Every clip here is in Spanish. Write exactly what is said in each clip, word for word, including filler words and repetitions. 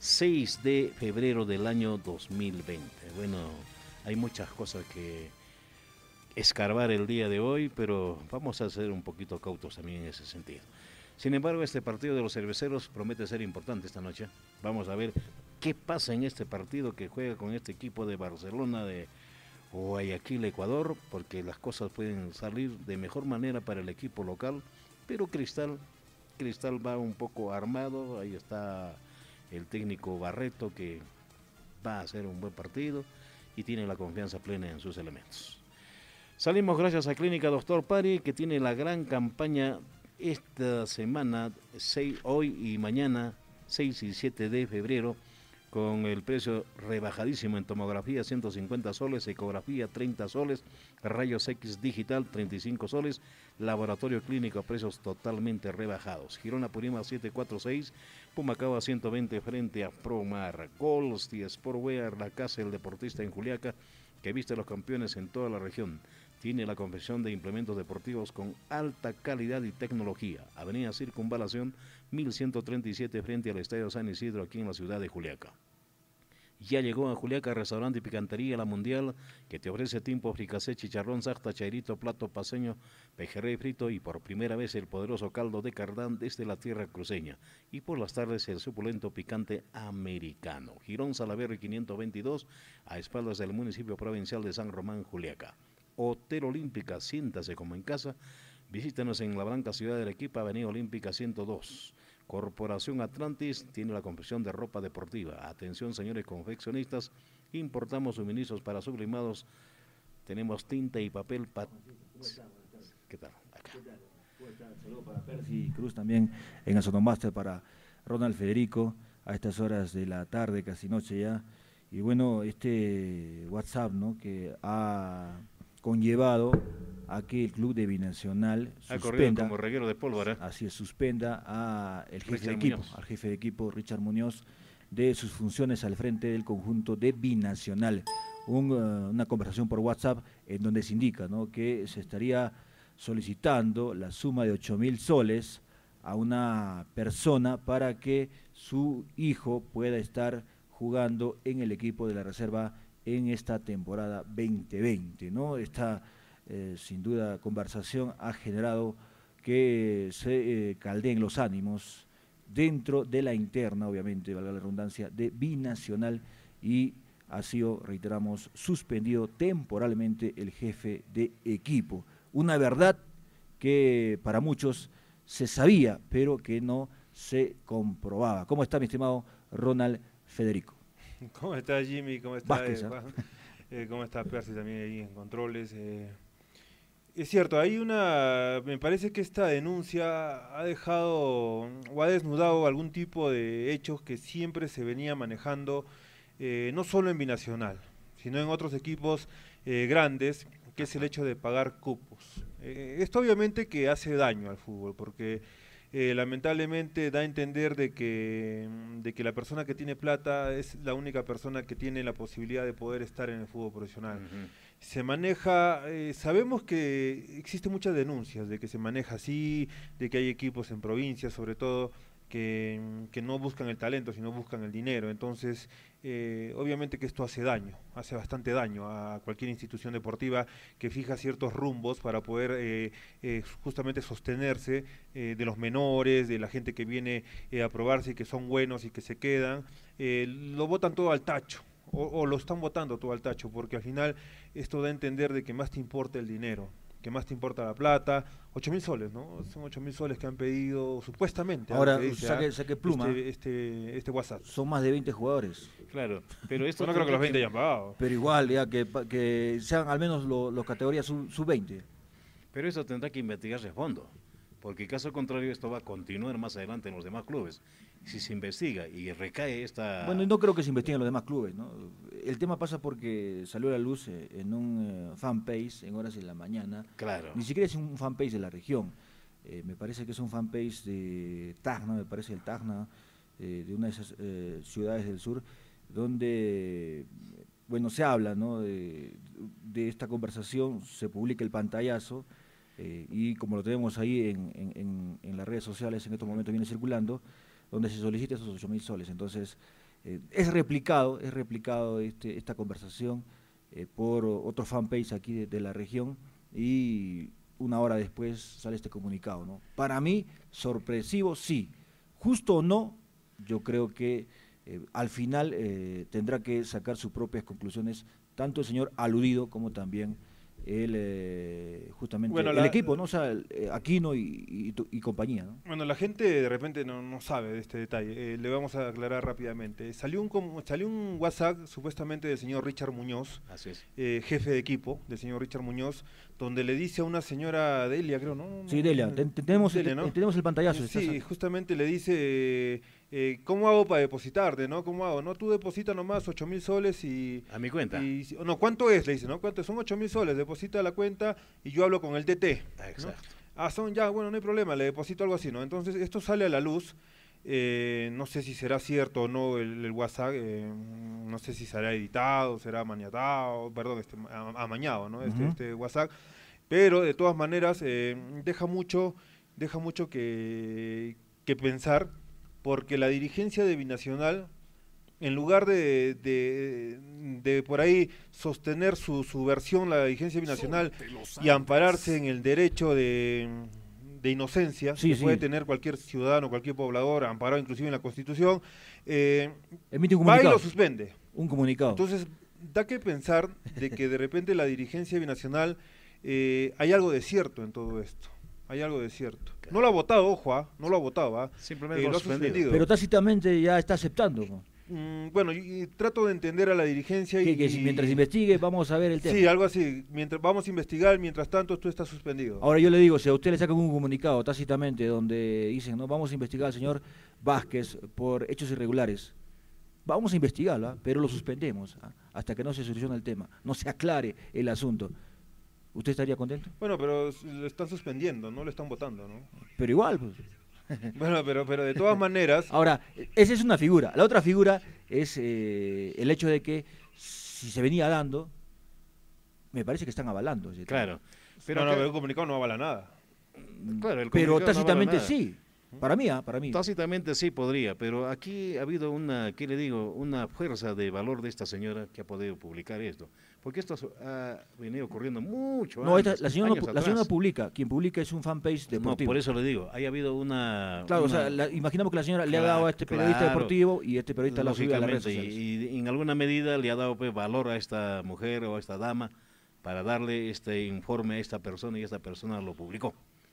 seis de febrero del año dos mil veinte. Bueno, hay muchas cosas que escarbar el día de hoy, pero vamos a ser un poquito cautos también en ese sentido. Sin embargo, este partido de los cerveceros promete ser importante esta noche. Vamos a ver qué pasa en este partido que juega con este equipo de Barcelona de Guayaquil, Ecuador, porque las cosas pueden salir de mejor manera para el equipo local, pero Cristal, Cristal va un poco armado. Ahí está el técnico Barreto, que va a hacer un buen partido y tiene la confianza plena en sus elementos. Salimos gracias a Clínica Doctor Pari, que tiene la gran campaña esta semana, seis, hoy y mañana, seis y siete de febrero, con el precio rebajadísimo en tomografía, ciento cincuenta soles, ecografía, treinta soles, rayos X digital, treinta y cinco soles, laboratorio clínico a precios totalmente rebajados. Girona Purima setecientos cuarenta y seis, Pumacaba ciento veinte frente a Promar. Colsti Sportwear, la casa del deportista en Juliaca, que viste a los campeones en toda la región. Tiene la confección de implementos deportivos con alta calidad y tecnología. Avenida Circunvalación mil ciento treinta y siete frente al Estadio San Isidro, aquí en la ciudad de Juliaca. Ya llegó a Juliaca Restaurante y Picantería La Mundial, que te ofrece timpo, fricasé, chicharrón, sarta, chairito, plato paseño, pejerrey frito y por primera vez el poderoso caldo de cardán desde la tierra cruceña. Y por las tardes el suculento picante americano. Girón Salaverry quinientos veintidós, a espaldas del municipio provincial de San Román, Juliaca. Hotel Olímpica, siéntase como en casa. Visítanos en la blanca ciudad de Arequipa, Avenida Olímpica ciento dos. Corporación Atlantis tiene la confección de ropa deportiva. Atención, señores confeccionistas, importamos suministros para sublimados. Tenemos tinta y papel. Pa... ¿Qué tal? Acá. Saludos para Percy Cruz también en Asonomaster, para Ronald Federico a estas horas de la tarde, casi noche ya. Y bueno, este WhatsApp, ¿no?, que ha conllevado a que el club de Binacional suspenda, como reguero de pólvora. Así es, suspenda a el jefe Richard de equipo, Muñoz. al jefe de equipo Richard Muñoz, de sus funciones al frente del conjunto de Binacional. Un, uh, una conversación por WhatsApp en donde se indica, ¿no?, que se estaría solicitando la suma de ocho mil soles a una persona para que su hijo pueda estar jugando en el equipo de la reserva en esta temporada veinte veinte, ¿no? Esta, eh, sin duda, conversación ha generado que se eh, caldeen los ánimos dentro de la interna, obviamente, valga la redundancia, de Binacional, y ha sido, reiteramos, suspendido temporalmente el jefe de equipo. Una verdad que para muchos se sabía, pero que no se comprobaba. ¿Cómo está, mi estimado Ronald Federico? ¿Cómo está, Jimmy? ¿Cómo está, Vázquez, eh, eh, ¿cómo está Percy también ahí en controles? Eh, es cierto, hay una, me parece que esta denuncia ha dejado o ha desnudado algún tipo de hechos que siempre se venía manejando, eh, no solo en Binacional, sino en otros equipos eh, grandes, que es el hecho de pagar cupos. Eh, esto obviamente que hace daño al fútbol, porque Eh, lamentablemente da a entender de que, de que la persona que tiene plata es la única persona que tiene la posibilidad de poder estar en el fútbol profesional. Uh-huh. Se maneja, eh, sabemos que existen muchas denuncias de que se maneja así, de que hay equipos en provincias sobre todo que, que no buscan el talento, sino buscan el dinero. Entonces, eh, obviamente que esto hace daño, hace bastante daño a cualquier institución deportiva que fija ciertos rumbos para poder eh, eh, justamente sostenerse eh, de los menores, de la gente que viene eh, a probarse y que son buenos y que se quedan. Eh, lo botan todo al tacho, o, o lo están botando todo al tacho, porque al final esto da a entender de que más te importa el dinero, que más te importa la plata. Ocho mil soles, ¿no? Son ocho mil soles que han pedido supuestamente. Ahora, dice, saque, saque pluma. Este, este, este WhatsApp. Son más de veinte jugadores. Claro, pero esto no creo que los veinte hayan pagado. Pero igual, ya que, que sean al menos los lo categorías sub veinte. Pero eso tendrá que investigarse a fondo, porque caso contrario esto va a continuar más adelante en los demás clubes. Si se investiga y recae esta... Bueno, no creo que se investiguen los demás clubes, ¿no? El tema pasa porque salió a la luz en un uh, fanpage en horas de la mañana. Claro. Ni siquiera es un fanpage de la región. Eh, me parece que es un fanpage de Tacna, me parece el Tacna, eh, de una de esas eh, ciudades del sur, donde, bueno, se habla, ¿no?, de, de esta conversación, se publica el pantallazo, eh, y como lo tenemos ahí en, en, en las redes sociales, en estos momentos viene circulando, donde se solicita esos ocho mil soles. Entonces, eh, es replicado, es replicado este, esta conversación eh, por otro fanpage aquí de, de la región y una hora después sale este comunicado, ¿no? Para mí, sorpresivo, sí. Justo o no, yo creo que eh, al final eh, tendrá que sacar sus propias conclusiones, tanto el señor aludido como también el eh, justamente bueno, el la, equipo, ¿no? O sea, el, eh, Aquino y, y, y compañía, ¿no? Bueno, la gente de repente no, no sabe de este detalle. Eh, le vamos a aclarar rápidamente. Salió un salió un WhatsApp supuestamente del señor Richard Muñoz, Así es. Eh, jefe de equipo del señor Richard Muñoz, donde le dice a una señora Delia, creo, ¿no? Sí, Delia, ten, tenemos, Delia, el, ¿no? tenemos el pantallazo. Sí, estás... justamente le dice, eh, eh, ¿cómo hago para depositarte, no? ¿Cómo hago? No, tú deposita nomás ocho mil soles y... A mi cuenta. Y, no, ¿cuánto es? Le dice, ¿no? ¿Cuánto? Son ocho mil soles, deposita la cuenta y yo hablo con el D T. Exacto. ¿No? Ah, son ya, bueno, no hay problema, le deposito algo así, ¿no? Entonces, esto sale a la luz, eh, no sé si será cierto o no el, el WhatsApp, eh, no sé si será editado, será maniatado, perdón, este, amañado, ¿no? Este, uh-huh. este WhatsApp, pero de todas maneras eh, deja mucho, deja mucho que, que pensar, porque la dirigencia de Binacional, en lugar de, de, de por ahí sostener su, su versión, la dirigencia binacional, y ampararse en el derecho de, de inocencia sí, que sí. puede tener cualquier ciudadano, cualquier poblador, amparado inclusive en la Constitución, eh, emite un comunicado. Va y lo suspende. Un comunicado. Entonces, da que pensar de que de repente la dirigencia binacional, eh, hay algo de cierto en todo esto. Hay algo de cierto. No lo ha votado, ojo, ¿eh? no lo ha votado, ¿eh? Simplemente eh, lo, lo ha suspendido. Pero tácitamente ya está aceptando, ¿no? Mm, bueno, y, y trato de entender a la dirigencia y... Que, que si mientras investigue vamos a ver el tema. Sí, algo así. Mientras vamos a investigar, mientras tanto tú estás suspendido. Ahora yo le digo, si a usted le sacan un comunicado tácitamente donde dicen, no, vamos a investigar al señor Vázquez por hechos irregulares, vamos a investigarlo, ¿eh? Pero lo suspendemos ¿eh? hasta que no se solucione el tema, no se aclare el asunto. ¿Usted estaría contento? Bueno, pero lo están suspendiendo, no lo están votando, ¿no? Pero igual, pues. Bueno, pero, pero de todas maneras... Ahora, esa es una figura. La otra figura es eh, el hecho de que si se venía dando, me parece que están avalando. Claro. Pero, no, no, pero el comunicado no avala nada. Claro, el pero tácitamente no avala sí. Para mí, ¿eh? para mí. Tácitamente sí podría, pero aquí ha habido una, ¿qué le digo? Una fuerza de valor de esta señora que ha podido publicar esto. Porque esto ha venido ocurriendo mucho no, años, esta, la, señora no, la señora no publica, quien publica es un fanpage deportivo. No, por eso le digo, ahí ha habido una... Claro, una... o sea, la, imaginamos que la señora claro, le ha dado a este periodista claro, deportivo y este periodista la sube a las redes sociales. Y, y en alguna medida le ha dado pues, valor a esta mujer o a esta dama para darle este informe a esta persona y esta persona lo publicó.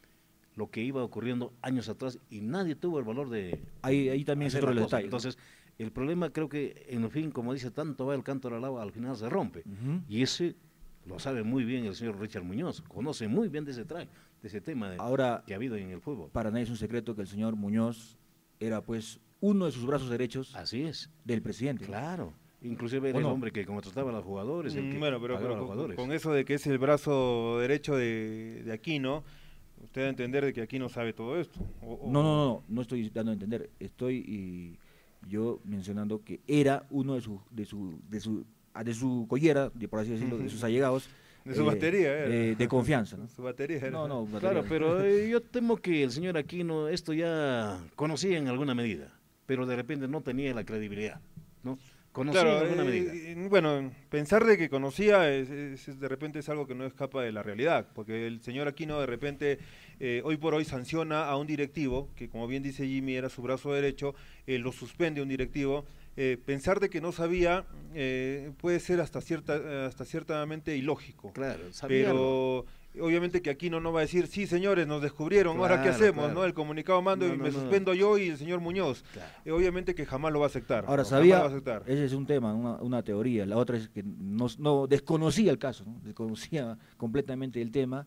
Lo que iba ocurriendo años atrás y nadie tuvo el valor de... Ahí, ahí también es otro detalle. Entonces, el problema creo que, en fin, como dice, tanto va el canto al agua, al final se rompe. Uh-huh. Y ese lo sabe muy bien el señor Richard Muñoz, conoce muy bien de ese, tra- de ese tema de, Ahora, que ha habido en el fútbol. Para nadie es un secreto que el señor Muñoz era pues uno de sus brazos derechos. Así es. Del presidente. Claro. Inclusive era el hombre que contrataba a los jugadores. El que bueno, pero, pero a los jugadores. Con, con eso de que es el brazo derecho de, de Aquino, usted da a entender de que Aquino sabe todo esto. O, o... No, no, no, no estoy dando a entender. Estoy y yo mencionando que era uno de su, de su, de su, de su collera, de, por así decirlo, de sus allegados. De su eh, batería, era. Eh, de confianza, ¿no? Su batería era. No, no, batería. Claro, pero eh, yo temo que el señor Aquino esto ya conocía en alguna medida, pero de repente no tenía la credibilidad, ¿no? Conocía claro, en alguna eh, medida. Bueno, pensar de que conocía es, es, es de repente es algo que no escapa de la realidad, porque el señor Aquino de repente eh, hoy por hoy sanciona a un directivo, que como bien dice Jimmy era su brazo derecho, eh, lo suspende a un directivo. Eh, pensar de que no sabía eh, puede ser hasta cierta hasta ciertamente ilógico. Claro, pero obviamente que Aquino no va a decir, sí señores, nos descubrieron, claro, ahora qué hacemos, claro. ¿no? El comunicado mando no, y no, me no, suspendo no. yo y el señor Muñoz. Claro. Eh, obviamente que jamás lo va a aceptar. Ahora no, sabía, va a aceptar. Ese es un tema, una, una teoría. La otra es que no, no desconocía el caso, ¿no? Desconocía completamente el tema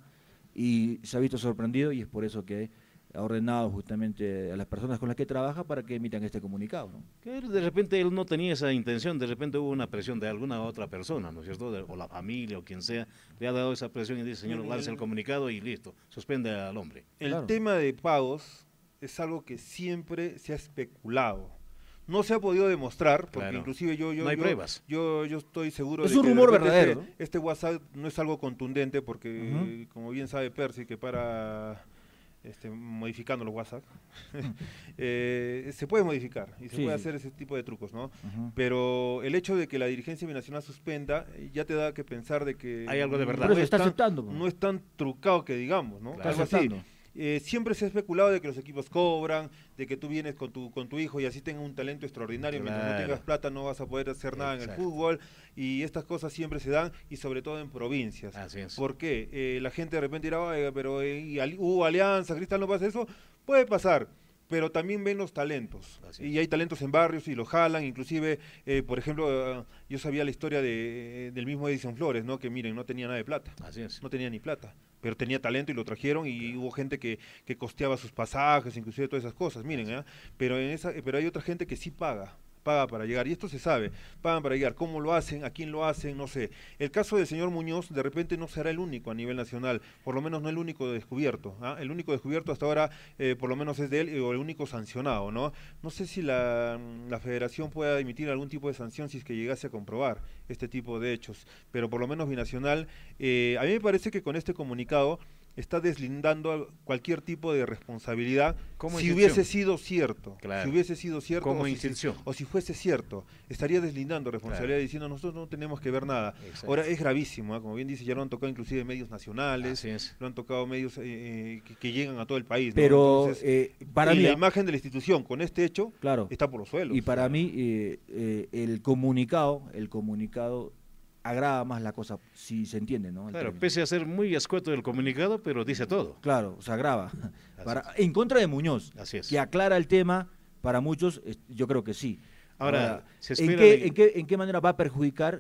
y se ha visto sorprendido y es por eso que ha ordenado justamente a las personas con las que trabaja para que emitan este comunicado, ¿no? Que de repente él no tenía esa intención, de repente hubo una presión de alguna otra persona, ¿no es cierto? De, o la familia o quien sea, le ha dado esa presión y dice, señor, lance el comunicado y listo, suspende al hombre. El claro. tema de pagos es algo que siempre se ha especulado. No se ha podido demostrar, porque claro. inclusive yo yo, no hay yo, pruebas. yo yo estoy seguro es de un que rumor de verdadero. Este, ¿no? este WhatsApp no es algo contundente, porque uh-huh. como bien sabe Percy, que para este, modificando los WhatsApp, eh, se puede modificar y se Sí, puede sí. hacer ese tipo de trucos, ¿no? Ujú. Pero el hecho de que la dirigencia binacional suspenda eh, ya te da que pensar de que Hay algo de verdad. Por eso no, es está tan, aceptando, pues. no es tan trucado que digamos, ¿no? Claro. Algo Está así. aceptando. Eh, siempre se ha especulado de que los equipos cobran, de que tú vienes con tu con tu hijo y así tenga un talento extraordinario, mientras no Claro. tengas plata no vas a poder hacer nada en el Exacto. fútbol, y estas cosas siempre se dan, y sobre todo en provincias. Así es. ¿Por qué? Eh, la gente de repente dirá, "Oiga, pero eh, y ali- hubo alianza, Cristal no pasa eso", puede pasar, pero también ven los talentos, Así y es. hay talentos en barrios y los jalan, inclusive, eh, por ejemplo, eh, yo sabía la historia de, del mismo Edison Flores, ¿no? Que miren, no tenía nada de plata, Así es. no tenía ni plata, pero tenía talento y lo trajeron, y hubo gente que, que costeaba sus pasajes, inclusive todas esas cosas, miren, ¿eh? pero en esa, pero hay otra gente que sí paga, paga para llegar, y esto se sabe, pagan para llegar, cómo lo hacen, a quién lo hacen, no sé. El caso del señor Muñoz de repente no será el único a nivel nacional, por lo menos no el único descubierto, ¿ah? El único descubierto hasta ahora, eh, por lo menos es de él, eh, o el único sancionado, ¿no? No sé si la, la federación pueda emitir algún tipo de sanción si es que llegase a comprobar este tipo de hechos, pero por lo menos Binacional, eh, a mí me parece que con este comunicado está deslindando cualquier tipo de responsabilidad Como si institución. hubiese sido cierto, Claro. si hubiese sido cierto Como o si- institución. o si fuese cierto, estaría deslindando responsabilidad Claro. diciendo nosotros no tenemos que ver nada. Exacto. Ahora es gravísimo, ¿ah? Como bien dice, ya lo han tocado inclusive medios nacionales, Así es. lo han tocado medios eh, eh, que, que llegan a todo el país, ¿no? Pero Entonces, eh, para y mí, la ah, imagen de la institución con este hecho claro, está por los suelos. y para mí eh, eh, el comunicado, el comunicado agrava más la cosa, si se entiende, ¿no? El Claro, término. pese a ser muy escueto el comunicado, pero dice todo. Claro, se agrava. Así Para, en contra de Muñoz, Así es. que aclara el tema, para muchos, es- yo creo que sí. Ahora, se ¿en, espera qué, de- en, qué, ¿en qué manera va a perjudicar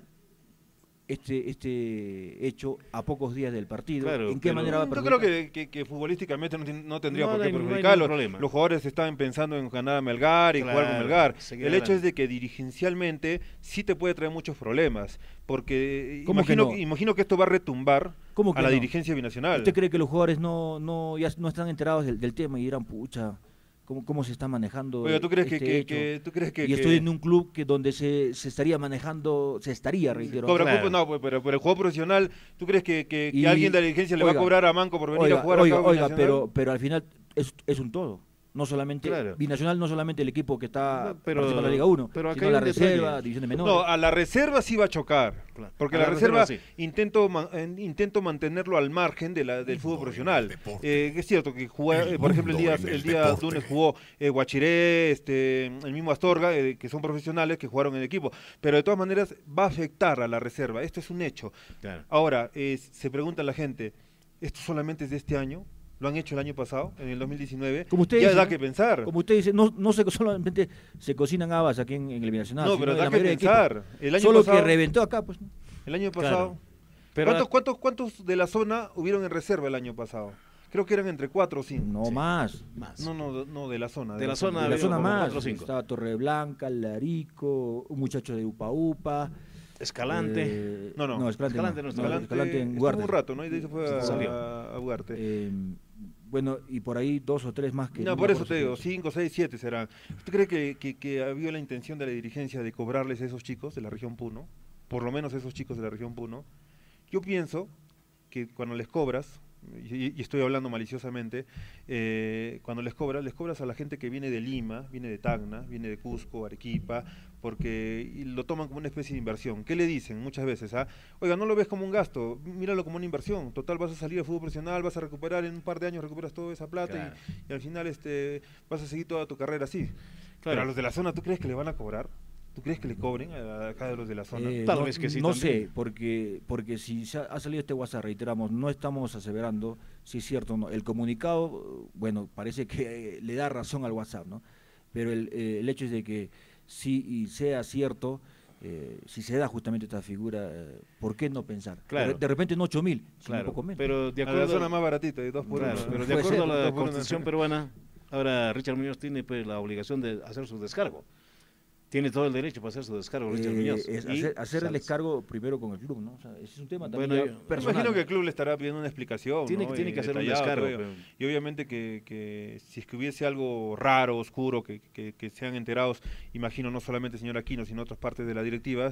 este, este hecho a pocos días del partido? Claro, ¿En qué pero- manera va a Yo perjudicar? creo que, que- que futbolísticamente no, ten- no tendría No, por no qué hay- no hay perjudicarlo. ningún problema. Los jugadores estaban pensando en ganar a Melgar y jugar con Claro, Melgar. seguir El hecho adelante. es de que dirigencialmente sí te puede traer muchos problemas, porque ¿Cómo que imagino, no? imagino que esto va a retumbar ¿Cómo a que la no? dirigencia binacional. ¿Usted cree que los jugadores no, no, ya no están enterados del, del tema y dirán, pucha, ¿cómo, cómo se está manejando Oiga, ¿tú crees que, este que- hecho? que- tú crees que, y que estoy en un club que donde se, se estaría manejando, se estaría, reitero. cobra Claro. cupo? No, pues, pero, pero el juego profesional, ¿tú crees que, que- que Y- alguien de la dirigencia le va oiga, a cobrar a Manco por venir Oiga, a jugar oiga, acá a oiga, Binacional? pero, pero al final es, es un todo. No solamente, Claro. Binacional no solamente el equipo que está No, pero- participando en la Liga uno, pero acá sino hay la un detalle. reserva, divisiones menores. No, a la reserva sí va a chocar, Claro. porque A la, la reserva, reserva sí. intento ma- en- intento mantenerlo al margen de la, del fútbol profesional. Eh, es cierto que juega, eh, por ejemplo, el día, el día lunes jugó eh, Guachiré, este, el mismo Astorga, eh, que son profesionales que jugaron en el equipo, pero de todas maneras va a afectar a la reserva, esto es un hecho. Claro. Ahora, eh, se pregunta la gente, ¿esto solamente es de este año? ¿Lo han hecho el año pasado, en el dos mil diecinueve? Como usted ya dice, da ¿no? que pensar. Como usted dice, no, no se, solamente se cocinan habas aquí en, en el Binacional. No, sino pero en da la que mayoría de equipos. pensar. El año Solo pasado, que reventó acá, pues. ¿no? el año Claro. pasado. Pero ¿Cuántos, cuántos, ¿Cuántos de la zona hubieron en reserva el año pasado? Creo que eran entre cuatro o cinco. No Sí. más. más. No, no, no, de la zona. De la zona De la había zona como más. cuatro o cinco. Estaba Torreblanca, Larico, un muchacho de Upa Upa. Escalante. eh, No, no. No, Escalante, Escalante no. no No, estaba. Escalante en estuvo Guardia. un rato, ¿no? Y de ahí se fue a, Salió. a Ugarte. Eh, bueno, y por ahí dos o tres más que... no, me por eso acuerdo te si- digo, cinco, seis, siete serán. ¿Usted cree que, que, que había la intención de la dirigencia de cobrarles a esos chicos de la región Puno? Por lo menos esos chicos de la región Puno. Yo pienso que cuando les cobras, y, y estoy hablando maliciosamente, eh, cuando les cobras, les cobras a la gente que viene de Lima, viene de Tacna, viene de Cusco, Arequipa, porque y lo toman como una especie de inversión. ¿Qué le dicen muchas veces? Ah? Oiga, no lo ves como un gasto, míralo como una inversión. Total, vas a salir al fútbol profesional, vas a recuperar en un par de años, recuperas toda esa plata Claro. y, y al final este, vas a seguir toda tu carrera así. Pero Claro. a los de la zona, ¿tú crees que le van a cobrar? ¿Tú crees que le cobren a, a cada los de la zona? Eh, Tal no, vez que sí No también. sé, porque, porque si se ha, ha salido este WhatsApp, reiteramos, no estamos aseverando si es cierto o no. El comunicado, bueno, parece que eh, le da razón al WhatsApp, ¿no? Pero el, eh, el hecho es de que si y sea cierto, eh, si se da justamente esta figura, eh, ¿por qué no pensar? Claro. De, de repente no ocho mil, sino Claro, poco menos. pero de A la acuerdo, zona más baratita, de dos por claro, uno. pero de Puede acuerdo ser, a la dos por uno. Constitución peruana, ahora Richard Muñoz tiene pues, la obligación de hacer su descargo. Tiene todo el derecho para hacer su descargo, Richard Eh, Muñoz. es Y hacer, hacer el sales. descargo primero con el club, ¿no? O sea, ese es un tema también Bueno, ya yo- Me personal. imagino ¿no? que el club le estará pidiendo una explicación, Tiene, ¿no? que- tiene Eh, que hacer un detallado, descargo. todo ello. pero- Y obviamente que, que si es que hubiese algo raro, oscuro, que, que, que sean enterados, imagino no solamente el señor Aquino, sino otras partes de la directiva,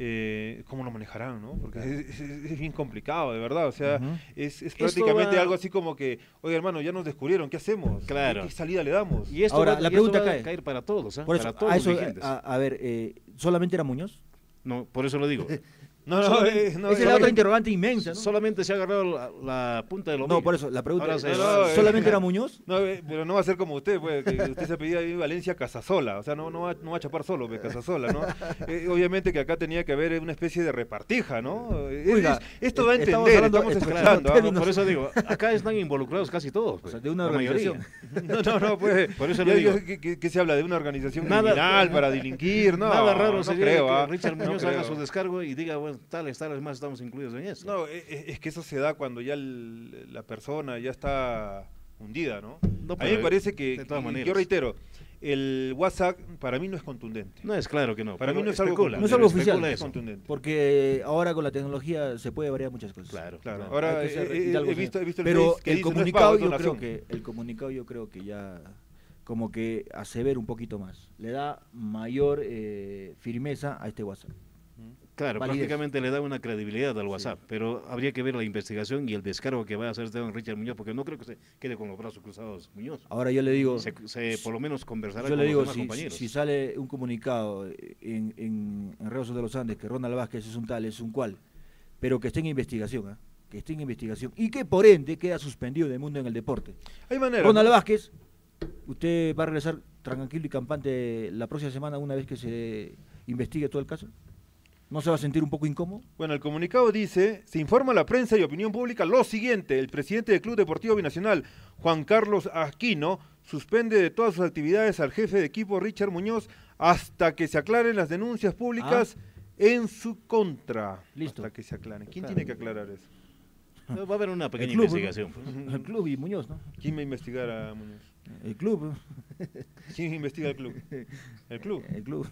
eh, ¿cómo lo manejarán, no? Porque es, es- es bien complicado, de verdad. O sea, Ujú. es, es Esto prácticamente va- algo así como que, oye hermano, ya nos descubrieron, ¿qué hacemos? Claro. ¿Qué, qué salida le damos? Y esto Ahora, va, la y esto pregunta va cae. a caer para todos, ¿ah? Por eso, para todos a, los eso, dirigentes. a, a ver, eh, ¿solamente era Muñoz? No, por eso lo digo. No, no, solamente- eh, no, Esa es la solamente- otra interrogante inmensa, ¿no? Solamente se ha agarrado la, la punta del ombligo. No, por eso, la pregunta Ahora es, se no, va- no, eh. ¿solamente era Muñoz? No, eh, pero no va a ser como usted, pues, que usted se pedía ahí Valencia Casasola, o sea, no, no, va, no va a chapar solo, pues, Casasola, ¿no? Eh, obviamente que acá tenía que haber una especie de repartija, ¿no? Eh, Oiga, es- esto va a eh, estamos entender, hablando- estamos estamos escuchando. hablando ¿ah? Por eso digo, acá están involucrados casi todos. O pues, sea, de una la mayoría. organización. No, no, no, pues, Por eso ya- le digo. ya- ¿qué, qué- qué se habla? ¿De una organización Nada- criminal para delinquir? No, Nada raro no sería creo, que ¿ah? Richard No Muñoz haga creo. su descargo y diga, bueno, tales, tales más estamos incluidos en eso. No, eh, eh, es que eso se da cuando ya el- la persona ya está hundida, ¿no? No, A mí pero me parece que, de todas y maneras. yo reitero, el WhatsApp para mí no es contundente. No es claro que no. Para pero mí no es algo especula, No es algo oficial. especula No es eso. contundente. Porque ahora con la tecnología se puede variar muchas cosas. Claro, Claro, claro. ahora Hay que ser- eh, eh, Hidalgo, he, visto, he visto el Pero Face que el dice, no es comunicado pago, es yo creo donación. que el comunicado yo creo que ya como que asevera un poquito más, le da mayor eh, firmeza a este WhatsApp. Claro, validez. prácticamente le da una credibilidad al WhatsApp, pero habría que ver la investigación y el descargo que va a hacer Esteban Richard Muñoz, porque no creo que se quede con los brazos cruzados Muñoz. Ahora yo le digo, Se, se por lo menos conversará yo con le digo los demás si, compañeros. si sale un comunicado en, en, en Ríos de los Andes que Ronald Vázquez es un tal, es un cual, pero que esté en investigación, ¿ah? que esté en investigación y que por ende queda suspendido del mundo en el deporte. Hay manera. Ronald Vázquez, usted va a regresar tranquilo y campante la próxima semana una vez que se investigue todo el caso. ¿No se va a sentir un poco incómodo? Bueno, el comunicado dice, se informa a la prensa y opinión pública lo siguiente, el presidente del Club Deportivo Binacional, Juan Carlos Aquino, suspende de todas sus actividades al jefe de equipo Richard Muñoz hasta que se aclaren las denuncias públicas en su contra. Listo. Hasta que se aclaren. ¿Quién Claro. tiene que aclarar eso? Va a haber una pequeña El club, investigación. ¿no? pues. El club y Muñoz, ¿no? ¿Quién va a investigar a Muñoz? El club, ¿Quién investiga al club? ¿El club? el club.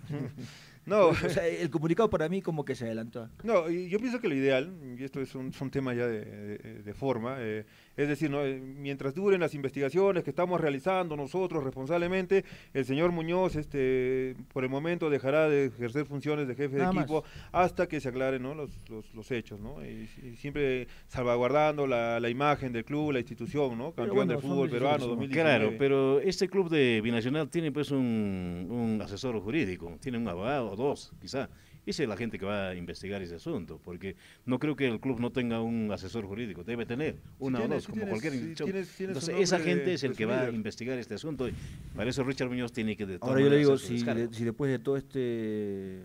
No, O sea, el comunicado para mí como que se adelantó. no, y yo pienso que lo ideal, y esto es un, son temas ya de, de- de forma, eh, es decir, ¿no? Eh, mientras duren las investigaciones que estamos realizando nosotros responsablemente, el señor Muñoz este, por el momento dejará de ejercer funciones de jefe Nada de más. equipo hasta que se aclaren, ¿no? los, los, los hechos, ¿no? Y, y siempre salvaguardando la, la imagen del club, la institución, ¿no? Pero Campeón bueno, del son fútbol decisiones peruano que dos mil diecinueve. Claro, pero este club de Binacional tiene pues un, un asesor jurídico, tiene un abogado o dos, quizá. Esa es la gente que va a investigar ese asunto, porque no creo que el club no tenga un asesor jurídico, debe tener una tiene, o dos, sí como tiene, cualquier sí institución. tiene- tiene su Entonces, esa nombre gente de- es el de que su va a líder. investigar este asunto, y para eso Richard Muñoz tiene que de todas Ahora yo le maneras digo, hacer su si, descargo. de- si después de todo este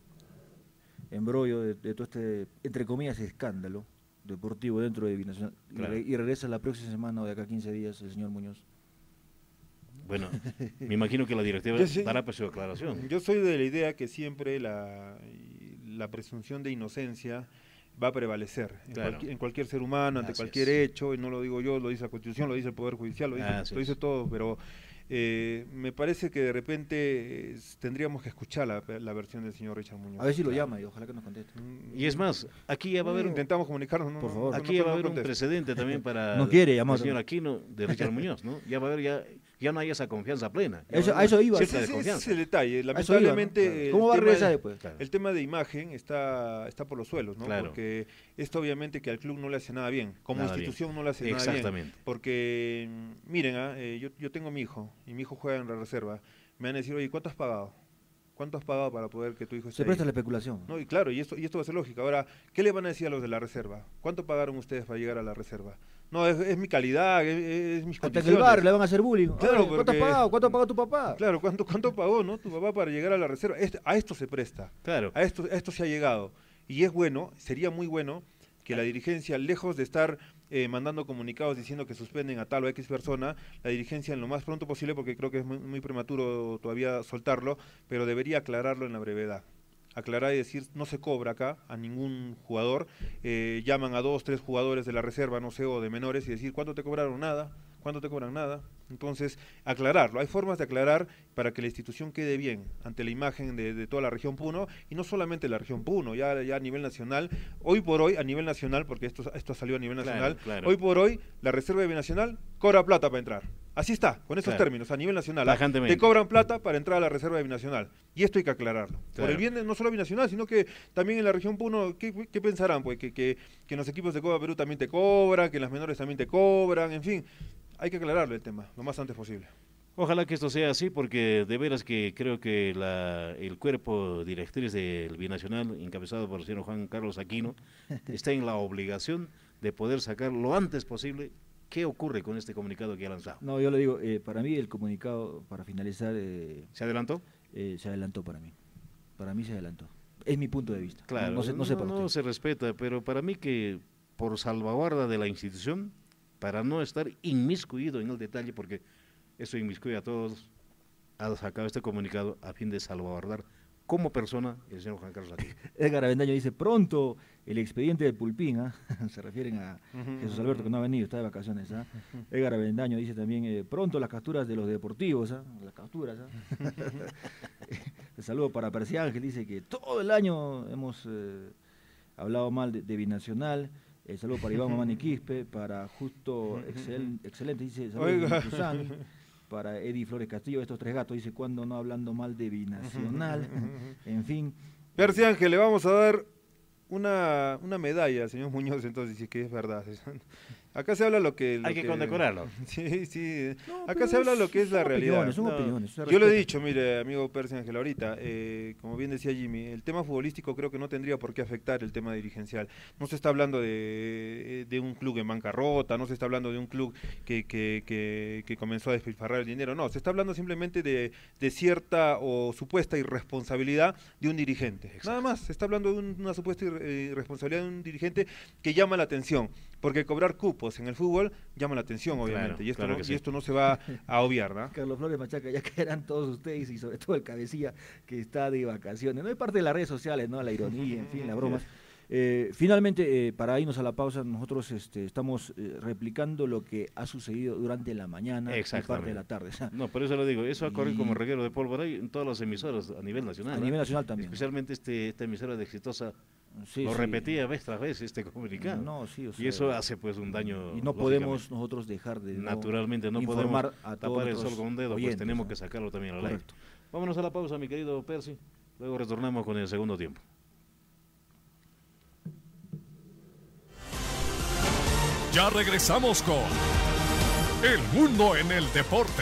embrollo, de, de todo este, entre comillas, escándalo deportivo dentro de Binacional, y Claro. re- y, regresa la próxima semana o de acá a quince días el señor Muñoz. Bueno, me imagino que la directiva Yo sí- dará pues su aclaración. Yo soy de la idea que siempre la, la presunción de inocencia va a prevalecer en, Claro. cualquier, en cualquier ser humano, ante Así cualquier es. hecho, y no lo digo yo, lo dice la Constitución, lo dice el Poder Judicial, lo dice, Así lo dice es. todo, pero eh, me parece que de repente eh, tendríamos que escuchar la, la versión del señor Richard Muñoz. A ver si lo llama y ojalá que nos conteste. Mm, Y es más, aquí ya va a haber un, Intentamos comunicarnos, no, Por no, favor. no, aquí no, ya va a no haber un contesta. precedente también para No quiere el llamar. señor Aquino de Richard Muñoz, ¿no? Ya va a haber, ya, ya no hay esa confianza plena. Ya Eso- va a eso iba. cierta Ese- ese desconfianza. es el detalle, A eso iba, ¿no? lamentablemente el ¿Cómo va a tema regresar de- después? Claro. El tema de imagen está, está por los suelos, ¿no? Claro. Porque esto obviamente que al club no le hace nada bien, como Nada institución no le hace nada bien. Exactamente. Porque, mm, miren, ah, eh, yo, yo tengo a mi hijo, y mi hijo juega en la reserva, me van a decir, oye, ¿cuánto has pagado? ¿Cuánto has pagado para poder que tu hijo esté Se presta ahí? la especulación. No, y claro, y esto, y esto va a ser lógico. Ahora, ¿qué le van a decir a los de la reserva? ¿Cuánto pagaron ustedes para llegar a la reserva? No, es, es mi calidad, es, es mis Hasta en condiciones. el barrio le van a hacer bullying. Claro, Oye, ¿cuánto has porque- pagado? ¿Cuánto ha pagado tu papá? Claro, ¿cuánto, cuánto pagó, no? Tu papá para llegar a la reserva. Este- a esto se presta. Claro. A esto, a esto se ha llegado. Y es bueno, sería muy bueno que la dirigencia, lejos de estar eh, mandando comunicados diciendo que suspenden a tal o X persona, la dirigencia en lo más pronto posible, porque creo que es muy, muy prematuro todavía soltarlo, pero debería aclararlo en la brevedad. Aclarar y decir, no se cobra acá a ningún jugador, eh, llaman a dos, tres jugadores de la reserva, no sé, o de menores, y decir, ¿cuánto te cobraron? Nada. ¿Cuánto te cobran? Nada. Entonces, aclararlo. Hay formas de aclarar para que la institución quede bien ante la imagen de, de toda la región Puno, y no solamente la región Puno, ya, ya a nivel nacional, hoy por hoy, a nivel nacional, porque esto, esto salió a nivel nacional, claro, claro. Hoy por hoy, la Reserva Binacional cobra plata para entrar. Así está, con esos claro. términos, a nivel nacional. Te cobran plata para entrar a la Reserva Binacional. Y esto hay que aclararlo. Claro. Por el bien de, no solo binacional, sino que también en la región Puno, ¿qué, qué pensarán? Pues que, que, que en los equipos de Copa Perú también te cobran, que en las menores también te cobran, en fin. Hay que aclararlo el tema, lo más antes posible. Ojalá que esto sea así, porque de veras que creo que la, el cuerpo directriz del Binacional, encabezado por el señor Juan Carlos Aquino, está en la obligación de poder sacar lo antes posible qué ocurre con este comunicado que ha lanzado. No, yo le digo, eh, para mí el comunicado, para finalizar... Eh, ¿Se adelantó? Eh, se adelantó para mí. Para mí se adelantó. Es mi punto de vista. Claro, no, no, sé, no, sé no, no se respeta, pero para mí que por salvaguarda de la institución, para no estar inmiscuido en el detalle, porque eso inmiscuye a todos, ha sacado este comunicado a fin de salvaguardar como persona el señor Juan Carlos Aquino. Edgar Avendaño dice, pronto el expediente del Pulpín, ¿eh? Se refieren a uh-huh, Jesús Alberto, que no ha venido, está de vacaciones. ¿eh? Uh-huh. Edgar Avendaño dice también, eh, pronto las capturas de los deportivos, ¿eh? Las capturas. ¿eh? El saludo para Percy Ángel, dice que todo el año hemos eh, hablado mal de, de Binacional. El saludo para Iván Mamani Quispe, para Justo excel, Excelente, dice, saludos de Susani, para Eddie Flores Castillo, estos tres gatos, dice, ¿cuándo no hablando mal de Binacional? En fin. Percy Ángel, le vamos a dar una, una medalla al señor Muñoz, entonces, si es que es verdad. Acá se habla lo que... Lo Hay que, que condecorarlo. Sí, sí. No, acá se habla lo que es la realidad. Son opiniones, no. Yo lo he dicho, mire, amigo Percy Ángel, ahorita, eh, como bien decía Jimmy, el tema futbolístico creo que no tendría por qué afectar el tema dirigencial. No se está hablando de, de un club en bancarrota, no se está hablando de un club que, que, que, que comenzó a despilfarrar el dinero, no, se está hablando simplemente de, de cierta o supuesta irresponsabilidad de un dirigente. Exacto. Nada más, se está hablando de un, una supuesta irresponsabilidad de un dirigente que llama la atención, porque cobrar cupos en el fútbol llama la atención, obviamente, claro, y, esto claro no, sí. y esto no se va a obviar, ¿no? Carlos Flores Machaca, ya caerán todos ustedes y sobre todo el cabecilla que está de vacaciones. No es parte de las redes sociales, ¿no? La ironía, en fin, las bromas. Eh, finalmente, eh, para irnos a la pausa, nosotros este, estamos eh, replicando lo que ha sucedido durante la mañana y parte de la tarde. No, por eso lo digo, eso ha corrido y... como reguero de pólvora en todas las emisoras a nivel nacional. A ¿eh? nivel nacional también. Especialmente este, esta emisora de Exitosa. Sí, lo sí. repetía vez tras vez este comunicado. No, sí, o sea, y eso hace pues un daño. Y no podemos nosotros dejar de naturalmente no informar podemos a tapar el sol con un dedo, oyentes, pues tenemos ¿no? que sacarlo también al aire. Vámonos a la pausa, mi querido Percy. Luego retornamos con el segundo tiempo. Ya regresamos con El Mundo en el Deporte.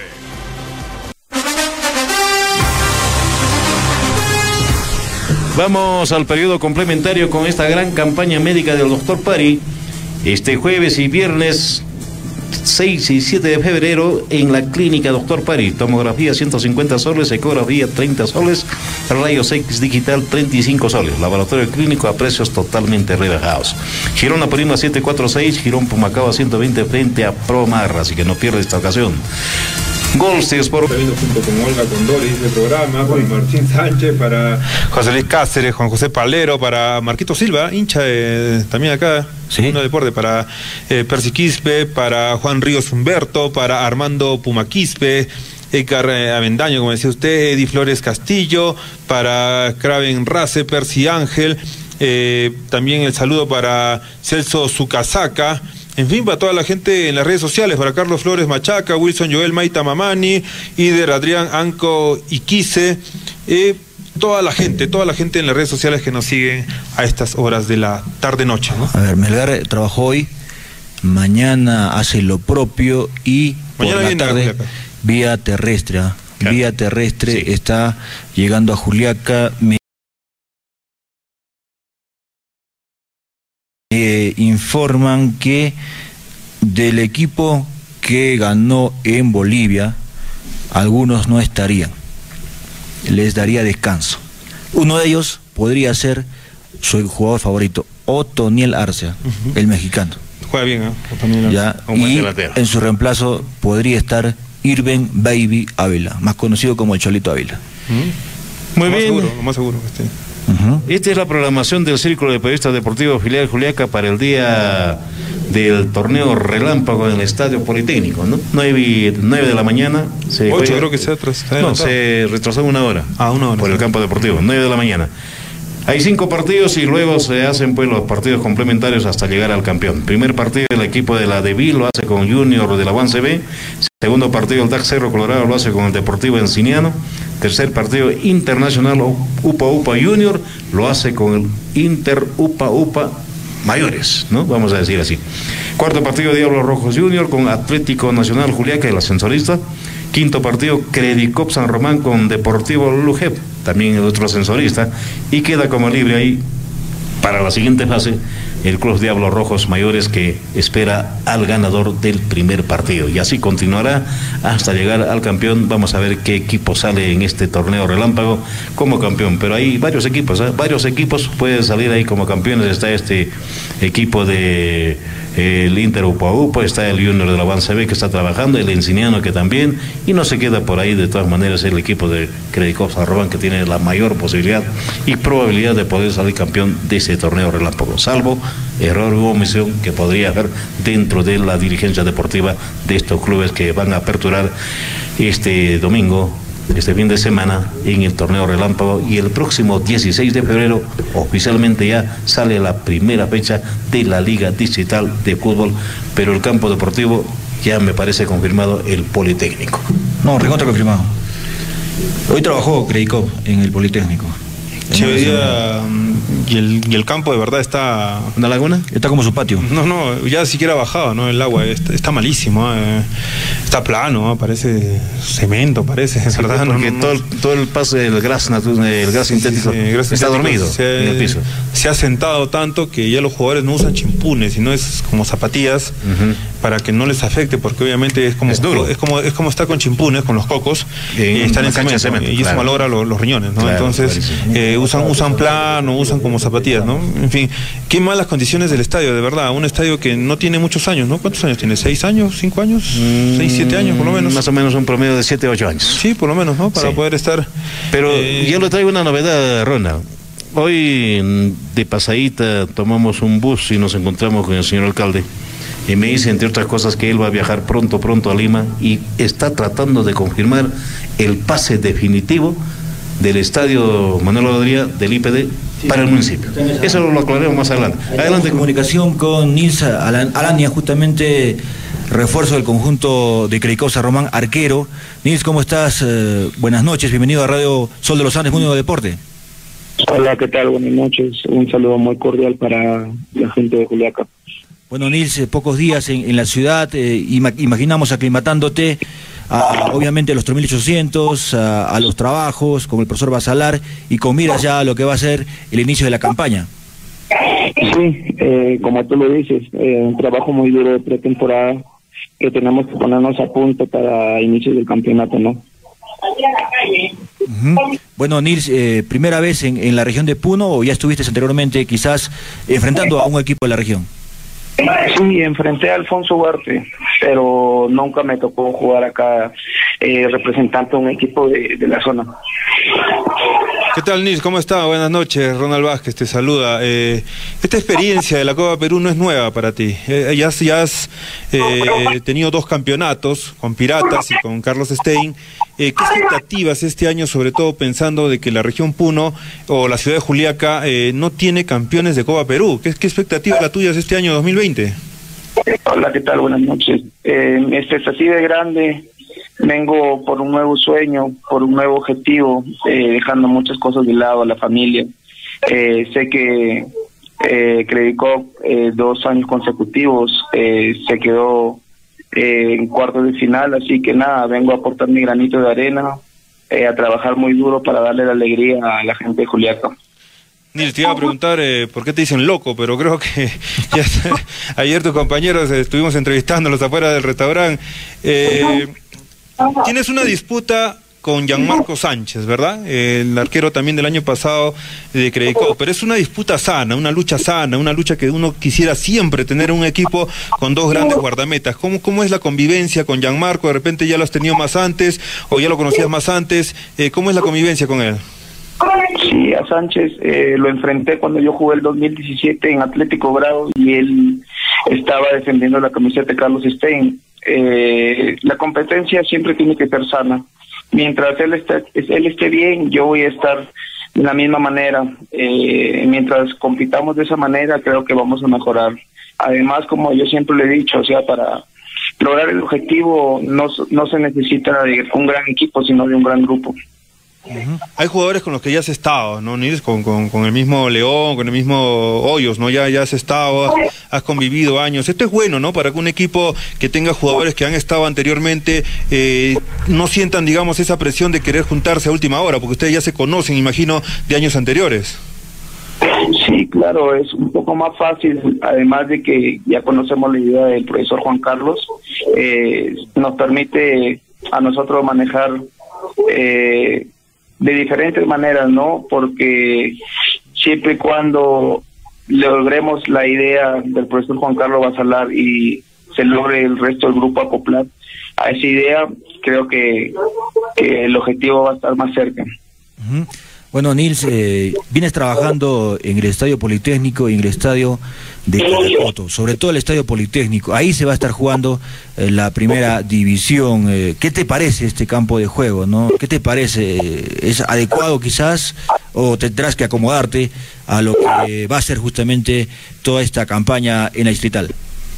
Vamos al periodo complementario con esta gran campaña médica del doctor Pari. Este jueves y viernes seis y siete de febrero en la clínica doctor Pari. Tomografía ciento cincuenta soles, ecografía treinta soles, rayos X digital treinta y cinco soles. Laboratorio clínico a precios totalmente rebajados. Girón Apurímac siete cuatro seis, Girón Pumacao ciento veinte frente a Promar, así que no pierda esta ocasión. Golstes por... Está viendo junto con Olga Condori el programa, para Martín Sánchez, para José Luis Cáceres, Juan José Palero, para Marquito Silva, hincha de, también acá, ¿sí? Uno Deporte, para eh, Percy Quispe, para Juan Ríos Humberto, para Armando Pumaquispe, Edgar eh, Avendaño, como decía usted, Eddie Flores Castillo, para Craven Race, Percy Ángel, eh, también el saludo para Celso Zucasaca. En fin, para toda la gente en las redes sociales, para Carlos Flores Machaca, Wilson Joel Maita Mamani, Ider Adrián Anco Iquice, eh, toda la gente, toda la gente en las redes sociales que nos siguen a estas horas de la tarde-noche, ¿no? A ver, Melgar trabajó hoy, mañana hace lo propio y por mañana la tarde vía terrestre, claro. vía terrestre sí. está llegando a Juliaca. Me Eh, informan que del equipo que ganó en Bolivia, algunos no estarían, les daría descanso. Uno de ellos podría ser su jugador favorito, Otoniel Arcea, uh-huh. el mexicano. Juega bien, ¿eh? Otoniel ya, y en su reemplazo podría estar Irving Baby Ávila, más conocido como el Cholito Ávila. Uh-huh. Muy lo bien. Más seguro, lo más seguro que esté. Uh-huh. Esta es la programación del Círculo de Periodistas Deportivos Filial Juliaca para el día de del torneo relámpago en el Estadio Politécnico, ¿no? nueve, nueve de la mañana. Se ocho, juega, creo que se atrasó. No, se retrasó una hora. Ah, una hora. Por el campo deportivo, nueve de la mañana. Hay cinco partidos y luego se hacen pues los partidos complementarios hasta llegar al campeón. Primer partido el equipo de la Devil lo hace con Junior de la U A N C B. Segundo partido el D A C Cerro Colorado lo hace con el Deportivo Enciniano. Tercer partido Internacional Upa Upa Junior lo hace con el Inter Upa Upa Mayores, ¿no? Vamos a decir así. Cuarto partido Diablos Rojos Junior con Atlético Nacional Juliaca, el ascensorista. Quinto partido Credicop San Román con Deportivo Lujeb, también el otro ascensorista, y queda como libre ahí para la siguiente fase el Club Diablos Rojos Mayores, que espera al ganador del primer partido, y así continuará hasta llegar al campeón. Vamos a ver qué equipo sale en este torneo relámpago como campeón, pero hay varios equipos, ¿eh? varios equipos pueden salir ahí como campeones. Está este equipo de el Inter Upa Upa, está el Junior de la U A N C B que está trabajando, el Enciniano que también, y no se queda por ahí de todas maneras el equipo de Credicop San Román, que tiene la mayor posibilidad y probabilidad de poder salir campeón de ese torneo relámpago, salvo error u omisión que podría haber dentro de la dirigencia deportiva de estos clubes que van a aperturar este domingo, este fin de semana, en el torneo relámpago, y el próximo dieciséis de febrero oficialmente ya sale la primera fecha de la Liga Distrital de Fútbol, pero el campo deportivo ya me parece confirmado el Politécnico. No, recontra confirmado. Hoy trabajó Credicop en el Politécnico. Sí, hoy día, y, el, y el campo de verdad está... ¿Una laguna? Está como su patio. No, no, ya siquiera bajado, ¿no? El agua está, está malísimo, eh, está plano, ¿eh? Parece cemento, parece, sí, ¿verdad? Porque no, no, todo, el, todo el paso del gas, el gas sintético sí, sí, el gas está sintético dormido se, en el piso. Se ha sentado tanto que ya los jugadores no usan chimpunes, sino es como zapatillas, uh-huh, para que no les afecte, porque obviamente es como, es duro. Es como, es como estar con chimpunes, con los cocos, en y están en cemento, cemento, y eso claro, malogra los, los riñones, ¿no? Claro, entonces eh, usan, usan plano, usan como zapatillas, ¿no? En fin, qué malas condiciones del estadio, de verdad, un estadio que no tiene muchos años, ¿no? ¿Cuántos años tiene? ¿Seis años? ¿Cinco años? Mm, ¿Seis, siete años por lo menos? Más o menos un promedio de siete, ocho años. Sí, por lo menos, ¿no? Para sí. poder estar... Pero eh... yo le traigo una novedad, Ronald. Hoy de pasadita tomamos un bus y nos encontramos con el señor alcalde, y me dice, entre otras cosas, que él va a viajar pronto, pronto a Lima y está tratando de confirmar el pase definitivo del estadio Manuel Rodríguez del I P D para el municipio. Eso lo aclararemos más adelante. Adelante. Comunicación con Nils Alania, justamente refuerzo del conjunto de Credicop San Román, arquero. Nils, ¿cómo estás? Eh, buenas noches, bienvenido a Radio Sol de los Andes, Mundo de Deporte. Hola, ¿qué tal? Buenas noches. Un saludo muy cordial para la gente de Juliaca. Bueno, Nils, eh, pocos días en, en la ciudad, eh, ima imaginamos aclimatándote a, obviamente a los tres mil ochocientos, a, a los trabajos con el profesor Basalar y con miras ya a lo que va a ser el inicio de la campaña. Sí, eh, como tú lo dices, eh, un trabajo muy duro de pretemporada que tenemos que ponernos a punto para inicios del campeonato, ¿no? Uh-huh. Bueno, Nils, eh, ¿primera vez en, en la región de Puno o ya estuviste anteriormente quizás enfrentando a un equipo de la región? Sí, enfrenté a Alfonso Huarte, pero nunca me tocó jugar acá eh, representando a un equipo de, de la zona. ¿Qué tal, Nils? ¿Cómo está? Buenas noches, Ronald Vázquez te saluda. Eh, esta experiencia de la Copa Perú no es nueva para ti. Eh, ya, ya has eh, tenido dos campeonatos con Piratas y con Carlos Stein. Eh, ¿Qué expectativas este año, sobre todo pensando de que la región Puno o la ciudad de Juliaca eh, no tiene campeones de Copa Perú? ¿Qué, qué expectativas la tuya es este año dos mil veinte? Hola, ¿qué tal? Buenas noches. Eh, mi expectativa es grande. Vengo por un nuevo sueño, por un nuevo objetivo, eh, dejando muchas cosas de lado a la familia. Eh, sé que eh, Credicop eh, dos años consecutivos eh, se quedó eh, en cuartos de final, así que nada, vengo a aportar mi granito de arena, eh, a trabajar muy duro para darle la alegría a la gente de Juliaca. Nils, te iba a preguntar eh, por qué te dicen loco, pero creo que ya ayer tus compañeros eh, estuvimos entrevistándolos afuera del restaurante. Eh, Tienes una disputa con Gianmarco Sánchez, ¿verdad? Eh, el arquero también del año pasado de Credicop, pero es una disputa sana, una lucha sana, una lucha que uno quisiera siempre tener un equipo con dos grandes guardametas. ¿Cómo, cómo es la convivencia con Gianmarco? ¿De repente ya lo has tenido más antes o ya lo conocías más antes? Eh, ¿Cómo es la convivencia con él? Sí, a Sánchez eh, lo enfrenté cuando yo jugué el dos mil diecisiete en Atlético Grau y él estaba defendiendo la camiseta de Carlos Stein. Eh, la competencia siempre tiene que ser sana. Mientras él esté, él esté bien, yo voy a estar de la misma manera. Eh, mientras compitamos de esa manera, creo que vamos a mejorar. Además, como yo siempre le he dicho, o sea, para lograr el objetivo no, no se necesita de un gran equipo, sino de un gran grupo. Uh-huh. Hay jugadores con los que ya has estado, ¿no, Nils? Con, con, con el mismo León, con el mismo Hoyos, ¿no? Ya, ya has estado, has, has convivido años. Esto es bueno, ¿no? Para que un equipo que tenga jugadores que han estado anteriormente eh, no sientan, digamos, esa presión de querer juntarse a última hora, porque ustedes ya se conocen, imagino, de años anteriores. Sí, claro, es un poco más fácil, además de que ya conocemos la idea del profesor Juan Carlos, eh, nos permite a nosotros manejar eh, de diferentes maneras, ¿no? Porque siempre y cuando logremos la idea del profesor Juan Carlos Basalar y se logre el resto del grupo acoplar a esa idea, creo que, que el objetivo va a estar más cerca. Uh-huh. Bueno, Nils, eh, vienes trabajando en el Estadio Politécnico y en el Estadio de Caracoto, sobre todo el Estadio Politécnico. Ahí se va a estar jugando eh, la primera división. Eh, ¿Qué te parece este campo de juego, no? ¿Qué te parece? ¿Es adecuado quizás o tendrás que acomodarte a lo que va a ser justamente toda esta campaña en la Distrital?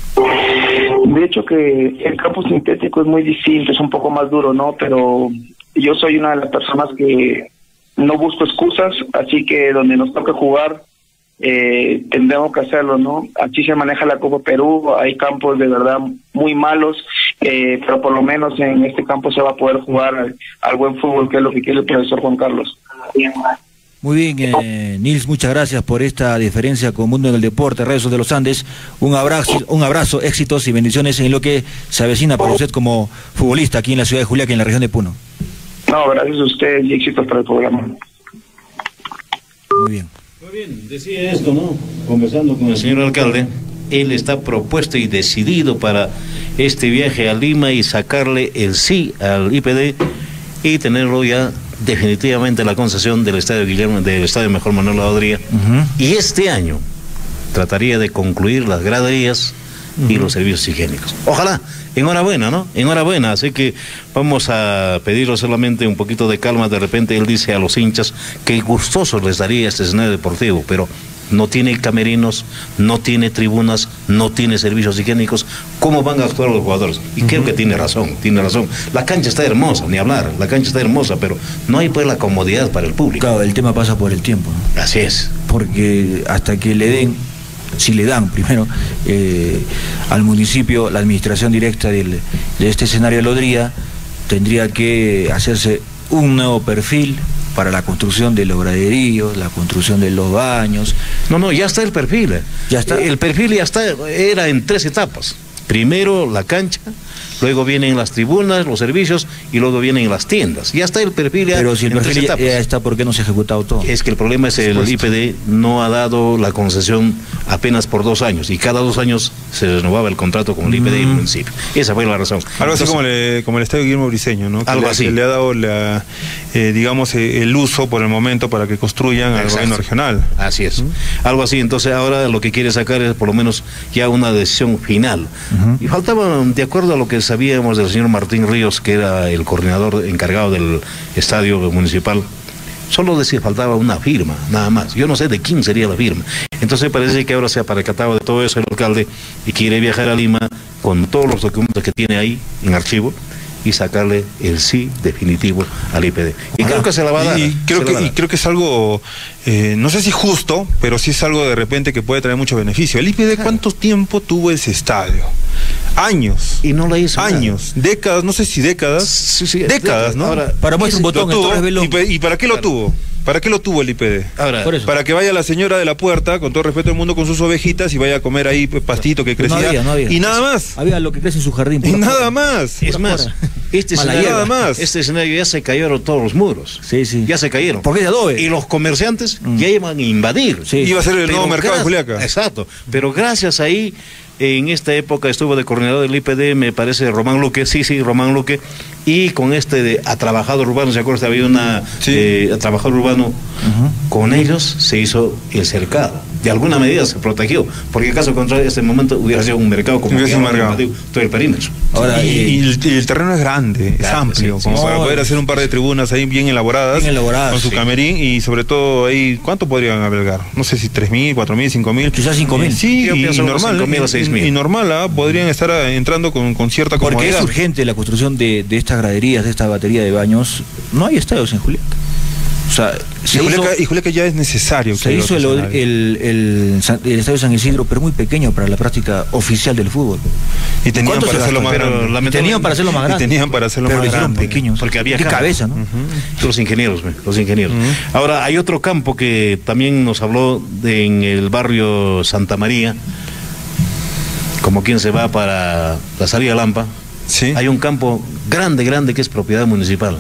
De hecho que el campo sintético es muy distinto, es un poco más duro, ¿no? Pero yo soy una de las personas que no busco excusas, así que donde nos toca jugar eh, tendremos que hacerlo, ¿no? Así se maneja la Copa Perú, hay campos de verdad muy malos, eh, pero por lo menos en este campo se va a poder jugar al, al buen fútbol, que es lo que quiere el profesor Juan Carlos. Muy bien, eh, Nils, muchas gracias por esta diferencia con Mundo en el Deporte, Radio de los Andes. Un abrazo, un abrazo, éxitos y bendiciones en lo que se avecina para usted como futbolista aquí en la ciudad de Juliaca, en la región de Puno. No, gracias a ustedes y éxitos para el programa. Muy bien. Muy bien, decía esto, ¿no? Conversando con el señor alcalde, él está propuesto y decidido para este viaje a Lima y sacarle el sí al I P D y tenerlo ya definitivamente la concesión del estadio Guillermo, del estadio Mejor Manuel Ladodría. Uh-huh. Y este año trataría de concluir las graderías uh-huh. y los servicios higiénicos. Ojalá. Enhorabuena, ¿no? Enhorabuena, así que vamos a pedirle solamente un poquito de calma. De repente él dice a los hinchas que gustoso les daría este escenario deportivo, pero no tiene camerinos, no tiene tribunas, no tiene servicios higiénicos. ¿Cómo van a actuar los jugadores? Y uh-huh. creo que tiene razón, tiene razón. La cancha está hermosa, ni hablar, la cancha está hermosa, pero no hay pues la comodidad para el público. Claro, el tema pasa por el tiempo, ¿no? Así es. Porque hasta que le den... si le dan primero eh, al municipio la administración directa del, de este escenario de Lodría, tendría que hacerse un nuevo perfil para la construcción de los graderíos, la construcción de los baños. No, no, ya está el perfil. Eh. Ya está. El perfil ya está, era en tres etapas. Primero la cancha, luego vienen las tribunas, los servicios y luego vienen las tiendas. Ya está el perfil ya. Pero si el perfil ya, ya está, ¿por qué no se ha ejecutado todo? Es que el problema es el I P D no ha dado la concesión apenas por dos años y cada dos años se renovaba el contrato con el I P D mm. y el municipio. Esa fue la razón. Algo así Entonces, como, le, como el estadio Guillermo Briceño, ¿no? Que algo le, así. Que le ha dado la, eh, digamos, eh, el uso por el momento para que construyan al gobierno regional. Así es. ¿Mm? Algo así. Entonces ahora lo que quiere sacar es por lo menos ya una decisión final. Uh-huh. Y faltaba, de acuerdo a lo que sabíamos del señor Martín Ríos, que era el coordinador encargado del estadio municipal, solo decía faltaba una firma, nada más. Yo no sé de quién sería la firma. Entonces parece que ahora se ha percatado de todo eso el alcalde y quiere viajar a Lima con todos los documentos que tiene ahí en archivo y sacarle el sí definitivo al I P D. Y Ajá. creo que se la va a dar. Y creo, que, y creo que es algo, eh, no sé si justo, pero sí es algo de repente que puede traer mucho beneficio. ¿El I P D cuánto tiempo tuvo ese estadio? Años. Y no la hizo. Años, nada. décadas, no sé si décadas. Sí, sí, décadas, ¿no? Ahora, para muestra un botón, tuvo, y, ¿Y para qué lo claro. tuvo? ¿Para qué lo tuvo el I P D? Ahora, para que vaya la señora de la puerta, con todo respeto del mundo, con sus ovejitas y vaya a comer ahí pastito que crecía. No había, no había. Y nada más. Había lo que crece en su jardín. Y nada más. Es más, este escenario, nada más. Este escenario ya se cayeron todos los muros. Sí, sí. Ya se cayeron. Porque es de adobe. Y los comerciantes mm. ya iban a invadir. Sí. Iba a ser el Pero nuevo mercado de Juliaca. Exacto. Pero gracias ahí... En esta época estuvo de coordinador del I P D, me parece, Román Luque, sí, sí, Román Luque, y con este de a trabajador urbano, ¿se acuerda? Había una sí. eh, a trabajador urbano, uh-huh. con ellos se hizo el cercado. de alguna medida se protegió, porque caso contrario, en este momento hubiera sido un mercado como que mercado. todo el perímetro. Ahora, y, y, el, y el terreno es grande, claro, es amplio, sí, como sí, para no, poder hacer un par de tribunas ahí bien elaboradas, bien elaboradas con su sí. camerín, y sobre todo ahí, ¿cuánto podrían albergar? No sé si tres mil, cuatro mil, cinco mil. Quizás cinco mil. Sí, y, y normal, cinco mil a seis mil. Y normal, ¿eh? Podrían estar entrando con, con cierta comodidad. Porque es urgente la construcción de, de estas graderías, de esta batería de baños. No hay estadios en Juliaca. O sea, y Juliaca, hizo, y Juliaca ya es necesario. Se hizo el, el, el, el Estadio San Isidro, pero muy pequeño para la práctica oficial del fútbol. Y tenían para hacerlo más grande. Y tenían para hacerlo más grande. Y tenían para hacerlo pero más grande. pequeños. Porque había de cabeza, ¿no? Uh-huh. Los ingenieros, los ingenieros. Uh-huh. Ahora, hay otro campo que también nos habló de, en el barrio Santa María, como quien se va para la salida Lampa. Sí. Hay un campo grande, grande que es propiedad municipal.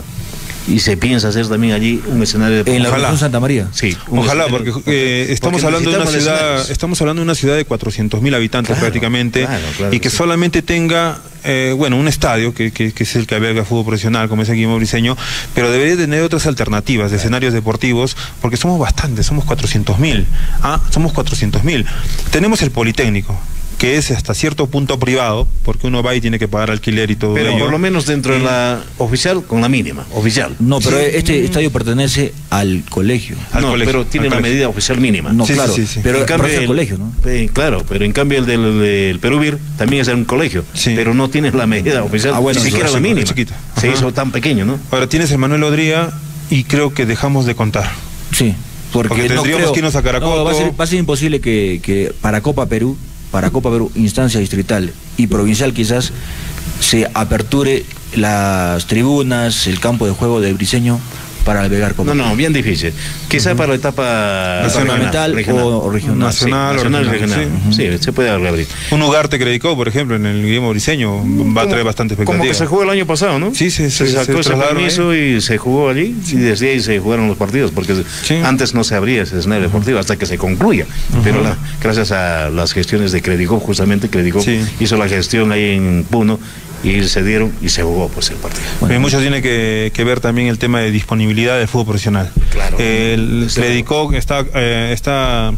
Y se piensa hacer también allí un escenario de... En la región Santa María. Sí. Ojalá, porque eh, estamos porque hablando de una ciudad, escenarios. estamos hablando de una ciudad de cuatrocientos mil habitantes claro, prácticamente, claro, claro, y que sí. solamente tenga, eh, bueno, un estadio que, que, que es el que alberga fútbol profesional, como es aquí en Briceño, pero debería tener otras alternativas de escenarios deportivos, porque somos bastantes, somos cuatrocientos mil. Ah, somos cuatrocientos mil. Tenemos el Politécnico, que es hasta cierto punto privado, porque uno va y tiene que pagar alquiler y todo pero ello. Por lo menos dentro de la oficial, con la mínima, oficial. No, pero sí. este estadio pertenece al colegio. Al no, colegio, pero tiene la medida oficial mínima. No, sí, claro, sí, sí, sí. pero en cambio el, el colegio, ¿no? Eh, claro, pero en cambio el del, del Peruvir también es un colegio, sí. pero no tiene la medida oficial, ah, bueno, ni siquiera la mínima. Chiquita. Se Ajá. hizo tan pequeño, ¿no? Ahora tienes el Manuel Odría y creo que dejamos de contar. Sí, porque, porque tendríamos no creo, que irnos a Caracoto. No, va, a ser, va a ser imposible que, que para Copa Perú para Copa Perú, instancia distrital y provincial quizás, se aperture las tribunas, el campo de juego de Briceño para albergar Copa. No, no, bien difícil. Quizá uh-huh. para la etapa nacional, regional, o regional. Nacional, sí, nacional o regional. Sí, uh-huh. sí, se puede abrir. Un Ugarte que dedicó, por ejemplo, en el Guillermo Briceño, va a traer bastante expectativa. Como que se jugó el año pasado, ¿no? Sí, sí, se, se sacó ese permiso ahí. Y se jugó allí, sí. y desde ahí se jugaron los partidos, porque sí. antes no se abría ese escenario deportivo hasta que se concluya. Uh-huh. Pero la, gracias a las gestiones de Credicop, justamente Credicop sí. hizo la gestión ahí en Puno, y se dieron y se jugó pues el partido. Bueno, mucho tiene que, que ver también el tema de disponibilidad del fútbol profesional. Claro. El Credicop está, eh, está,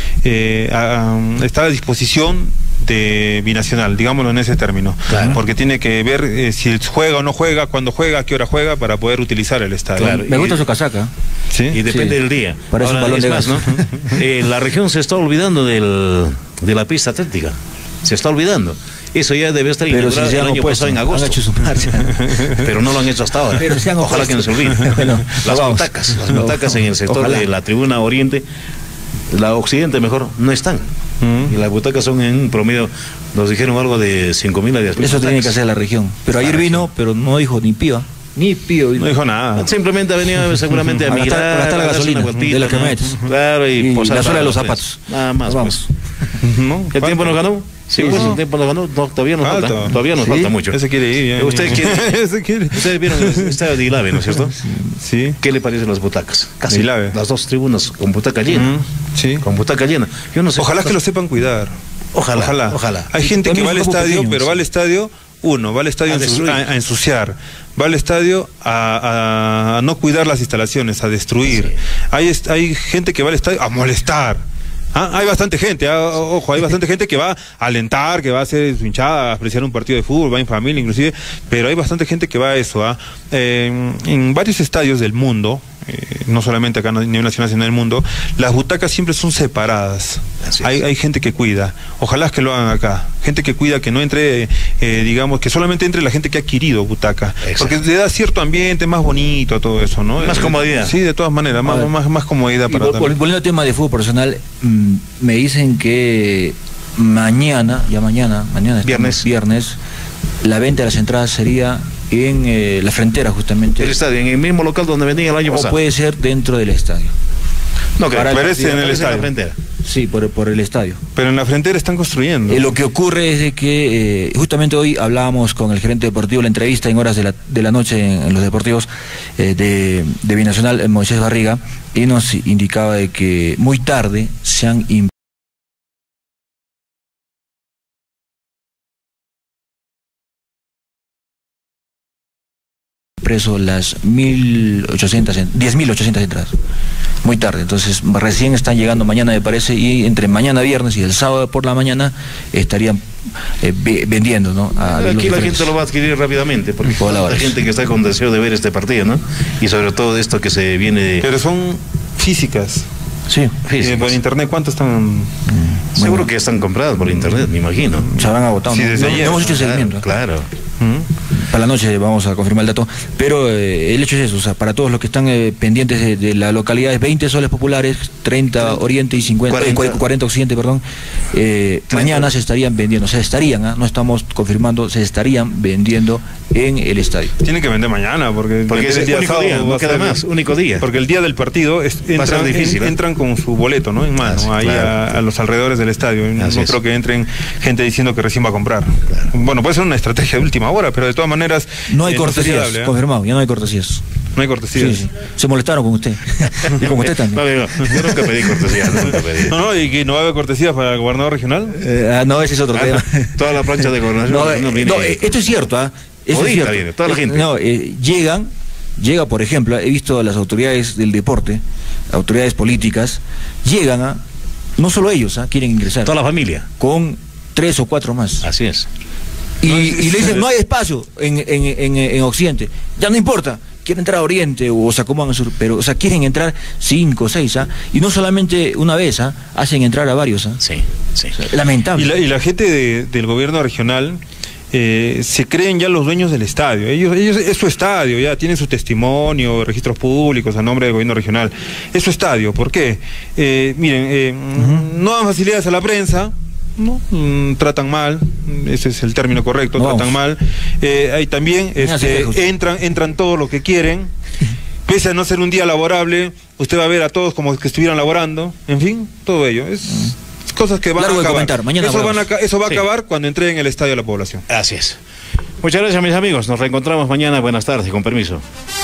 eh, a, está a disposición de binacional, digámoslo en ese término, claro. porque tiene que ver eh, si juega o no juega, cuándo juega, a qué hora juega, para poder utilizar el estadio. Claro. Me gusta y, su casaca. ¿Sí? Y depende sí. del día. Parece un balón de más, ¿no? eh, la región se está olvidando del, de la pista atlética, se está olvidando. Eso ya debe estar inaugurado si el año pasado en agosto. Pero no lo han hecho hasta ahora. Ojalá que no se olvide. Bueno, las vamos. butacas, las butacas en el sector Ojalá. de la tribuna oriente, la occidente mejor, no están. Uh-huh. Y las butacas son en un promedio, nos dijeron algo de cinco mil a diez mil. Eso butacas. Tiene que hacer la región. Pero ayer vino, pero no dijo ni pío. Ni pío. No dijo nada. Simplemente ha venido seguramente a mirar, a gastar la gasolina de la que metes. Claro, y, y posar la suela de los zapatos. Nada más, vamos. Pues. ¿No? ¿El tiempo nos ganó? Sí, sí, pues sí. el tiempo nos ganó. No, todavía nos falta. falta. Todavía nos ¿Sí? falta mucho. Ese quiere ir. Ya, ¿Usted quiere? Ese quiere. Ustedes vieron el estadio de Ilave, ¿no es cierto? Sí. ¿Qué le parecen las butacas? Casi Ilave. Las dos tribunas con butaca llena. Mm, sí. Con butaca llena. Yo no sé. Ojalá que lo sepan cuidar. Ojalá. Ojalá. Ojalá. Hay gente que va al estadio, pequeños, pero sí. va al estadio, uno, va al estadio a, ensu a, a ensuciar. Va al estadio a, a, a no cuidar las instalaciones, a destruir. Sí. Hay, hay gente que va al estadio a molestar. ¿Ah? Hay bastante gente, ah, ojo, hay bastante gente que va a alentar, que va a hacer su hinchada, a apreciar un partido de fútbol, va en familia inclusive, pero hay bastante gente que va a eso. ¿ah? Eh, en varios estadios del mundo, eh, no solamente acá a nivel nacional, sino en el mundo, las butacas siempre son separadas. Hay, hay gente que cuida, ojalá que lo hagan acá, gente que cuida, que no entre, eh, digamos, que solamente entre la gente que ha adquirido butaca, exacto. porque le da cierto ambiente más bonito a todo eso, ¿no? Más eh, comodidad. Sí, de todas maneras, más, más, más comodidad para también. Volviendo al tema de fútbol profesional, mmm, me dicen que mañana, ya mañana, mañana viernes, viernes la venta de las entradas sería en eh, la frontera justamente. El estadio, en el mismo local donde vendía el año o pasado. O puede ser dentro del estadio. No, que parece en el estadio. En la sí, por, por el estadio. Pero en la frontera están construyendo. Eh, lo que ocurre es de que eh, justamente hoy hablábamos con el gerente deportivo, la entrevista en horas de la, de la noche en, en los deportivos eh, de, de Binacional, Moisés Barriga, y nos indicaba de que muy tarde se han expreso las mil ochocientas, diez mil ochocientas entradas. Muy tarde, entonces recién están llegando mañana, me parece, y entre mañana viernes y el sábado por la mañana estarían eh, vendiendo, ¿no? A Aquí la gente lo va a adquirir rápidamente, porque hay gente que está con deseo de ver este partido, ¿no? Y sobre todo esto que se viene de... Pero son físicas. Sí, eh, por internet, ¿cuánto están? Mm, Seguro bueno. que están compradas por internet, me imagino. Se habrán agotado. Sí, desde no, ayer. Hemos hecho seguimiento. Claro. claro. ¿Mm? Para la noche vamos a confirmar el dato, pero eh, el hecho es eso, o sea, para todos los que están eh, pendientes de, de la localidad, es veinte soles populares, treinta oriente y cincuenta, cuarenta, eh, cuarenta occidente, perdón. Eh, mañana se estarían vendiendo, se estarían, ¿eh? no estamos confirmando, se estarían vendiendo en el estadio. Tienen que vender mañana, porque, porque es el día único día, no queda más, único día. Porque el día del partido es, entran, difícil, en, ¿eh? entran con su boleto, ¿no? En mano, ah, sí, ahí claro. a, a los alrededores del estadio. Así no es. Creo que entren gente diciendo que recién va a comprar. Claro. Bueno, puede ser una estrategia de última hora, pero de todas maneras... No hay eh, cortesías, no ¿eh? confirmado, ya no hay cortesías. No hay cortesías. Sí, sí. Se molestaron con usted. Y con usted también. No, no, yo nunca pedí cortesías. Nunca pedí. No, no, y que no va a haber cortesías para el gobernador regional. Eh, ah, no, ese es otro ah, tema. Toda la plancha de gobernación. No, no, viene... no esto es cierto, ¿ah? ¿eh? Esto es cierto. Viene, toda la gente. No, eh, llegan, llega, por ejemplo, he visto a las autoridades del deporte, autoridades políticas, llegan a, no solo ellos, ¿ah? quieren ingresar. Toda la familia. Con tres o cuatro más. Así es. Y, no, y le dicen, no hay espacio en, en, en, en Occidente. Ya no importa, quieren entrar a Oriente o se acomodan al sur, pero, o sea, quieren entrar cinco, seis, ¿ah? Y no solamente una vez, ¿ah? Hacen entrar a varios, ¿ah? Sí, sí. O sea, lamentable. Y la, y la gente de, del gobierno regional eh, se creen ya los dueños del estadio. Ellos, ellos es su estadio, ya tienen su testimonio, registros públicos a nombre del gobierno regional. Es su estadio, ¿por qué? Eh, miren, eh, uh-huh. no dan facilidades a la prensa. No, mm, tratan mal, ese es el término correcto, no, tratan vamos. mal. Eh, ahí también este, entran, entran todo lo que quieren. Pese a no ser un día laborable, usted va a ver a todos como que estuvieran laborando. En fin, todo ello. Es mm. cosas que van Largo a acabar. Mañana eso, van a, eso va a sí. acabar cuando entreguen el estadio a la población. Así es. Muchas gracias, mis amigos. Nos reencontramos mañana. Buenas tardes, con permiso.